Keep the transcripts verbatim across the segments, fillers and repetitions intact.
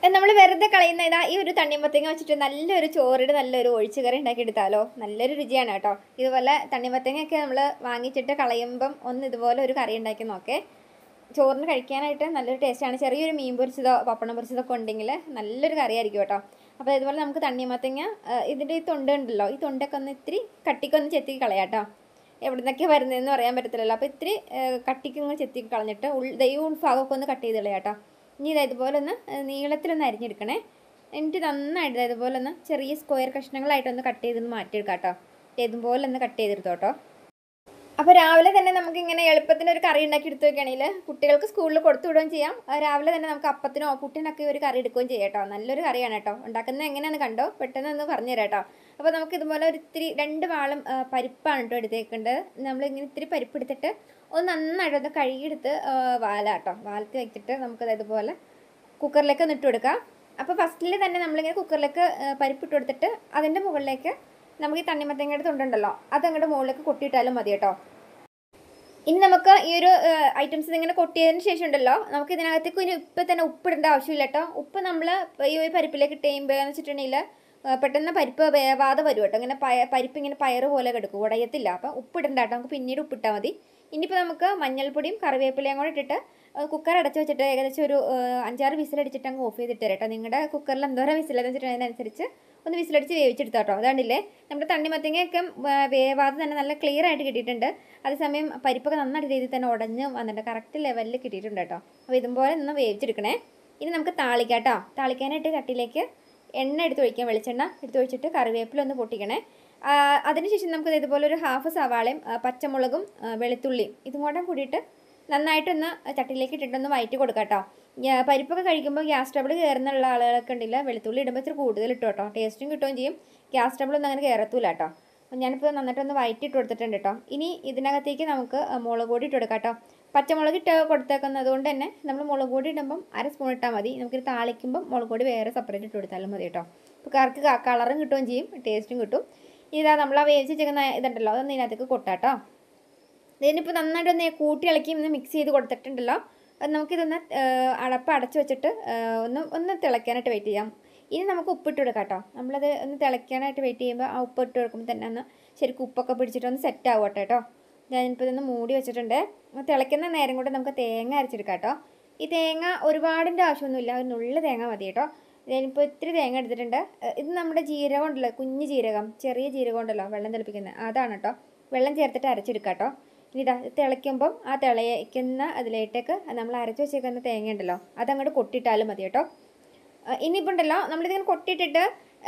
നമ്മൾ വെറുതെ കളയുന്ന ഇതാ ഈ ഒരു തണ്ണിമത്തങ്ങ വെച്ചിട്ട് നല്ലൊരു ചോറിട്ട് നല്ലൊരു ഒഴിച്ചുകറി ഉണ്ടാക്കി എടുത്താലോ. നല്ലൊരു രുചിയാണ് കേട്ടോ. ഇതുപോലെ തണ്ണിമത്തങ്ങയൊക്കെ നമ്മൾ വാങ്ങിച്ചിട്ട് കളയുമ്പം ഒന്ന് ഇതുപോലെ ഒരു കറി ഉണ്ടാക്കി നോക്കേ. ചോറിന് കഴിക്കാനായിട്ട് നല്ലൊരു ടേസ്റ്റാണ്. ചെറിയൊരു മീൻ പൊരിച്ചതോ പപ്പടം പൊരിച്ചതൊക്കെ ഉണ്ടെങ്കിൽ നല്ലൊരു കറിയായിരിക്കും കേട്ടോ. അപ്പോൾ ഇതുപോലെ നമുക്ക് തണ്ണിമത്തങ്ങ ഇതിൻ്റെ ഈ തൊണ്ട് ഉണ്ടല്ലോ, ഈ തൊണ്ടൊക്കെ ഒന്ന് ഇത്തിരി കട്ടിക്കൊന്ന് ചെത്തി കളയാം കേട്ടോ. എവിടെ നിന്നൊക്കെയാണ് വരുന്നതെന്ന് പറയാൻ പറ്റത്തില്ലല്ലോ. അപ്പോൾ ഇത്തിരി കട്ടിക്കൊന്ന് ചെത്തി കളഞ്ഞിട്ട് ഉൾ ഈ ഉൾഭാഗമൊക്കെ ഒന്ന് കട്ട് ചെയ്ത് കളയാം കേട്ടോ. ഇനി ഇത് ഇതുപോലെ ഒന്ന് നീളത്തിലൊന്ന് അരിഞ്ഞെടുക്കണേ. എന്നിട്ട് നന്നായിട്ട് ഇതുപോലെ ഒന്ന് ചെറിയ സ്ക്വയർ കഷ്ണങ്ങളായിട്ടൊന്ന് കട്ട് ചെയ്തൊന്ന് മാറ്റിയെടുക്കാം കേട്ടോ. ഇതുപോലെ ഒന്ന് കട്ട് ചെയ്തെടുത്തോ കേട്ടോ. അപ്പോൾ രാവിലെ തന്നെ നമുക്കിങ്ങനെ എളുപ്പത്തിനൊരു കറി ഉണ്ടാക്കി എടുത്തു വയ്ക്കുകയാണെങ്കിൽ കുട്ടികൾക്ക് സ്കൂളിൽ കൊടുത്തു വിടുകയും ചെയ്യാം. രാവിലെ തന്നെ നമുക്ക് അപ്പത്തിനോ പുട്ടിനൊക്കെ ഒരു കറി എടുക്കുകയും ചെയ്യാം കേട്ടോ. നല്ലൊരു കറിയാണ് കേട്ടോ. ഉണ്ടാക്കുന്നത് എങ്ങനെയാണെന്ന് കണ്ടോ, പെട്ടെന്ന് ഒന്ന് പറഞ്ഞു തരാം കേട്ടോ. അപ്പോൾ നമുക്ക് ഇതുപോലെ ഒരു ഇത്തിരി രണ്ട് വാളം പരിപ്പാണ് കേട്ടോ എടുത്തേക്കേണ്ടത്. നമ്മളിങ്ങനെ ഇത്തിരി പരിപ്പ് എടുത്തിട്ട് ഒന്ന് നന്നായിട്ടൊന്ന് കഴുകിയെടുത്ത് വാലാം കേട്ടോ. വാലത്ത് വെച്ചിട്ട് നമുക്കത് ഇതുപോലെ കുക്കറിലേക്ക് ഒന്ന് ഇട്ട് കൊടുക്കാം. അപ്പോൾ ഫസ്റ്റിൽ തന്നെ നമ്മളിങ്ങനെ കുക്കറിലേക്ക് പരിപ്പ് ഇട്ട് കൊടുത്തിട്ട് അതിൻ്റെ മുകളിലേക്ക് നമുക്ക് ഈ തണ്ണിമത്തങ്ങയുടെ തൊണ്ടുണ്ടല്ലോ അതങ്ങോട്ട് മുകളിലേക്ക് കൊട്ടിയിട്ടാലും മതി കേട്ടോ. ഇനി നമുക്ക് ഈ ഒരു ഐറ്റംസ് ഇങ്ങനെ കൊട്ടിയതിന് ശേഷം ഉണ്ടല്ലോ നമുക്ക് ഇതിനകത്തേക്ക് ഇനി ഇപ്പം തന്നെ ഉപ്പിടേണ്ട ആവശ്യമില്ല കേട്ടോ. ഉപ്പ് നമ്മൾ ഈ ഒരു പരിപ്പിലേക്ക് ഇട്ട് കഴിയുമ്പോൾ എന്ന് വെച്ചിട്ടുണ്ടെങ്കിൽ പെട്ടെന്ന് പരിപ്പ് വേവാതെ വരും കേട്ടോ. ഇങ്ങനെ പയ പരിപ്പ് ഇങ്ങനെ പയറ് പോലെ കിടക്കും, ഉടയത്തില്ല. അപ്പം ഉപ്പിടണ്ട കേട്ടോ, നമുക്ക് പിന്നീട് ഉപ്പിട്ടാൽ മതി. ഇനിയിപ്പോൾ നമുക്ക് മഞ്ഞൾപ്പൊടിയും കറിവേപ്പിലയും കൂടെ ഇട്ടിട്ട് കുക്കർ അടച്ച് വെച്ചിട്ട് ഏകദേശം ഒരു അഞ്ചാറ് വിസിലടിച്ചിട്ട് അങ്ങ് ഓഫ് ചെയ്തിട്ട് കേട്ടോ. നിങ്ങളുടെ കുക്കറിൽ എന്തോരം വിസിലെന്ന് വെച്ചിട്ട് അതിനനുസരിച്ച് ഒന്ന് വിസിലടിച്ച് വേവിച്ചെടുത്താൽ കേട്ടോ. അതാണ്ടില്ലേ നമ്മുടെ തണ്ണിമത്തങ്ങയൊക്കെ വേവാതെ തന്നെ നല്ല ക്ലിയർ ആയിട്ട് കിട്ടിയിട്ടുണ്ട്. അതേസമയം പരിപ്പൊക്കെ നന്നായിട്ട് രീതിയിൽ തന്നെ ഉടഞ്ഞ് വന്നിട്ട് കറക്റ്റ് ലെവലിൽ കിട്ടിയിട്ടുണ്ട് കേട്ടോ. അപ്പോൾ ഇതുപോലെ ഒന്ന് വേവിച്ചെടുക്കണേ. ഇനി നമുക്ക് താളിക്കാം കേട്ടോ. താളിക്കാനായിട്ട് ചട്ടിയിലേക്ക് എണ്ണ എടുത്ത് ഒഴിക്കാം, വെളിച്ചെണ്ണ എടുത്ത് ഒഴിച്ചിട്ട് കറിവേപ്പില ഒന്ന് പൊട്ടിക്കണേ. അതിനുശേഷം നമുക്ക് ഇതുപോലെ ഒരു ഹാഫ് സവാളയും പച്ചമുളകും വെളുത്തുള്ളിയും ഇതും കൂടെ കൂടിയിട്ട് നന്നായിട്ടൊന്ന് ചട്ടിയിലേക്ക് ഇട്ടിട്ടൊന്ന് വഴറ്റി കൊടുക്കാം കേട്ടോ. പരിപ്പൊക്കെ കഴിക്കുമ്പോൾ ഗ്യാസ് ട്രബിൾ കയറുന്നുള്ള ആളുകളൊക്കെ ഉണ്ടില്ല, വെളുത്തുള്ളി ഇടുമ്പോൾ ഇച്ചിരി കൂടുതൽ ഇട്ടു കേട്ടോ. ടേസ്റ്റും കിട്ടുകയും ചെയ്യും, ഗ്യാസ് ട്രബിളൊന്നും അങ്ങനെ കയറത്തൂല കേട്ടോ. അപ്പോൾ ഞാനിപ്പോൾ നന്നായിട്ടൊന്ന് വഴറ്റി ഇട്ട് കൊടുത്തിട്ടുണ്ട് കേട്ടോ. ഇനി ഇതിനകത്തേക്ക് നമുക്ക് മുളക് പൊടി ഇട്ട് കൊടുക്കാം കേട്ടോ. പച്ചമുളക് ഇട്ട് കൊടുത്തേക്കുന്നത് കൊണ്ട് തന്നെ നമ്മൾ മുളക് പൊടി ഇടുമ്പം അര സ്പൂൺ ഇട്ടാൽ മതി. നമുക്കിത് താളിക്കുമ്പം മുളക് പൊടി വേറെ സെപ്പറേറ്റ് ഇട്ട് കൊടുത്താലും മതി കേട്ടോ. അപ്പോൾ കറക്ക് കളറും കിട്ടുകയും ചെയ്യും, ടേസ്റ്റും കിട്ടും. ഇതാ നമ്മൾ ആ വേവിച്ച് വെച്ചിരിക്കുന്ന ഇതുണ്ടല്ലോ അതൊന്ന് ഇതിനകത്തേക്ക് കൊട്ടാട്ടോ. ഇതിനിപ്പോൾ നന്നായിട്ടൊന്ന് കൂട്ടി ഇളക്കി ഒന്ന് മിക്സ് ചെയ്ത് കൊടുത്തിട്ടുണ്ടല്ലോ. അത് നമുക്കിതൊന്ന് അടപ്പ് അടച്ച് വെച്ചിട്ട് ഒന്ന് ഒന്ന് തിളയ്ക്കാനായിട്ട് വെയിറ്റ് ചെയ്യാം. ഇനി നമുക്ക് ഉപ്പിട്ട് കൊടുക്കാം കേട്ടോ. നമ്മളത് ഒന്ന് തിളയ്ക്കാനായിട്ട് വെയിറ്റ് ചെയ്യുമ്പോൾ ആ ഉപ്പ് ഇട്ട് കൊടുക്കുമ്പോൾ തന്നെ ഒന്ന് ശരിക്കും ഉപ്പൊക്കെ പിടിച്ചിട്ട് ഒന്ന് സെറ്റ് ആവട്ടെ കേട്ടോ. ഞാനിപ്പോൾ ഇതൊന്ന് മൂടി വെച്ചിട്ടുണ്ട്. തിളയ്ക്കുന്ന നേരം കൊണ്ട് നമുക്ക് തേങ്ങ അരച്ചെടുക്കാം കേട്ടോ. ഈ തേങ്ങ ഒരുപാടിൻ്റെ ആവശ്യമൊന്നുമില്ല, ഒരു നുള്ള തേങ്ങ മതി കേട്ടോ. ഞാനിപ്പോൾ ഇത്തിരി തേങ്ങ എടുത്തിട്ടുണ്ട്. ഇത് നമ്മുടെ ജീരകം ഉണ്ടല്ലോ, കുഞ്ഞ് ജീരകം, ചെറിയ ജീരകം ഉണ്ടല്ലോ വെള്ളം തിളപ്പിക്കുന്നത്, അതാണ് കേട്ടോ. വെള്ളം ചേർത്തിട്ട് അരച്ചെടുക്കാം കേട്ടോ. ഇനി ഇതാ തിളയ്ക്കുമ്പം ആ തിളയ്ക്കുന്ന അതിലേട്ടേക്ക് നമ്മൾ അരച്ച് വെച്ചേക്കുന്ന തേങ്ങ ഉണ്ടല്ലോ അതങ്ങോട്ട് കൊട്ടിയിട്ടാലും മതി കേട്ടോ. ഇനിയിപ്പോൾ ഉണ്ടല്ലോ നമ്മളിതിങ്ങനെ കൊട്ടിയിട്ടിട്ട്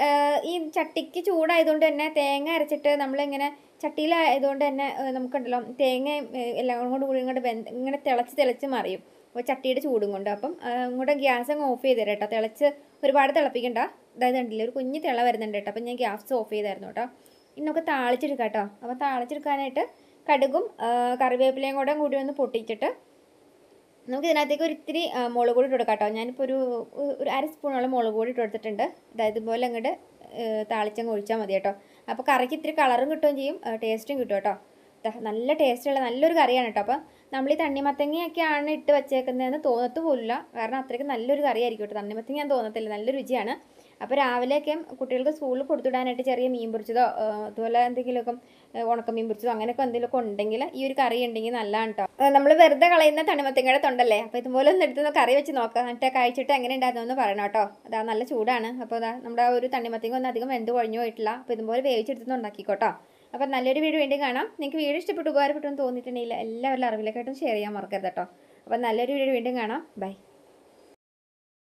ഈ ചട്ടിക്ക് ചൂടായതുകൊണ്ട് തന്നെ തേങ്ങ അരച്ചിട്ട് നമ്മളിങ്ങനെ ചട്ടിയിലായതുകൊണ്ട് തന്നെ നമുക്കുണ്ടല്ലോ തേങ്ങ എല്ലാം കൊണ്ട് കൂടി ഇങ്ങോട്ട് വെന്ത് ഇങ്ങനെ തിളച്ച് തിളച്ച് മറിയും അപ്പോൾ ചട്ടിയുടെ ചൂടും കൊണ്ട്. അപ്പം ഇങ്ങോട്ട് ഗ്യാസ് അങ്ങ് ഓഫ് ചെയ്ത് തരാം കേട്ടോ. തിളച്ച് ഒരുപാട് തിളപ്പിക്കണ്ട. അതായത് ഉണ്ടല്ലോ ഒരു കുഞ്ഞ് തിള വരുന്നുണ്ട് കേട്ടോ. അപ്പം ഞാൻ ഗ്യാസ് ഓഫ് ചെയ്തായിരുന്നു കേട്ടോ. ഇനി നമുക്ക് താളിച്ചെടുക്കാം കേട്ടോ. അപ്പോൾ താളിച്ചെടുക്കാനായിട്ട് കടുകും കറിവേപ്പിലയും കൂടെ കൂടി ഒന്ന് പൊട്ടിച്ചിട്ട് നമുക്ക് ഇതിനകത്തേക്ക് ഒരു ഇത്തിരി മുളക് പൊടി ഇട്ട് കൊടുക്കാം കേട്ടോ. ഞാനിപ്പോൾ ഒരു ഒരു അര സ്പൂണോളം മുളക് പൊടി ഇട്ട് കൊടുത്തിട്ടുണ്ട്. അതായത് ഇതുപോലെ അങ്ങോട്ട് താളിച്ചങ്ങ് ഒഴിച്ചാൽ മതി കേട്ടോ. അപ്പോൾ കറിക്ക് ഇത്തിരി കളറും കിട്ടുകയും ചെയ്യും, ടേസ്റ്റും കിട്ടും കേട്ടോ. നല്ല ടേസ്റ്റുള്ള നല്ലൊരു കറിയാണ് കേട്ടോ. അപ്പം നമ്മൾ ഈ തണ്ണിമത്തങ്ങയൊക്കെയാണ് ഇട്ട് വെച്ചേക്കുന്നതെന്ന് തോന്നത്ത് പോലില്ല, കാരണം അത്രയ്ക്ക് നല്ലൊരു കറിയായിരിക്കും കേട്ടോ. തണ്ണിമത്തങ്ങ ഞാൻ തോന്നത്തില്ല, നല്ല രുചിയാണ്. അപ്പോൾ രാവിലെയൊക്കെ കുട്ടികൾക്ക് സ്കൂളിൽ കൊടുത്തുവിടാനായിട്ട് ചെറിയ മീൻ പൊരിച്ചതോ അതുപോലെ എന്തെങ്കിലുമൊക്കെ ഉണക്കമീൻ പൊരിച്ചതോ അങ്ങനെയൊക്കെ എന്തെങ്കിലുമൊക്കെ ഉണ്ടെങ്കിൽ ഈ ഒരു കറി ഉണ്ടെങ്കിൽ നല്ലതാണ് കേട്ടോ. നമ്മൾ വെറുതെ കളയുന്ന തണ്ണിമത്തങ്ങയുടെ തൊണ്ടല്ലേ, അപ്പോൾ ഇതുപോലെ ഒന്ന് എടുത്ത് കറി വെച്ച് നോക്കാം. എന്നിട്ട് കഴിച്ചിട്ട് എങ്ങനെ ഉണ്ടായിരുന്നെന്ന് പറയണം കേട്ടോ. അതാ നല്ല ചൂടാണ്. അപ്പോൾ അതാ നമ്മുടെ ഒരു തണ്ണിമത്തങ്ങ ഒന്നും അധികം വെന്ത് കൊഴിഞ്ഞു പോയിട്ടില്ല. അപ്പോൾ ഇതുപോലെ വേവിച്ചെടുത്ത് ഉണ്ടാക്കിക്കോട്ടോ. അപ്പോൾ നല്ലൊരു വീഡിയോ വേണ്ടി കാണാം. നിങ്ങൾക്ക് വീഡിയോ ഇഷ്ടപ്പെട്ട് ഉപകാരപ്പെട്ടെന്ന് തോന്നിയിട്ടുണ്ടെങ്കിൽ എല്ലാവരുടെ അറിവിലേക്കായിട്ടും ഷെയർ ചെയ്യാൻ മറക്കരുത് കേട്ടോ. അപ്പോൾ നല്ലൊരു വീഡിയോ വീണ്ടും കാണാം. ബൈ.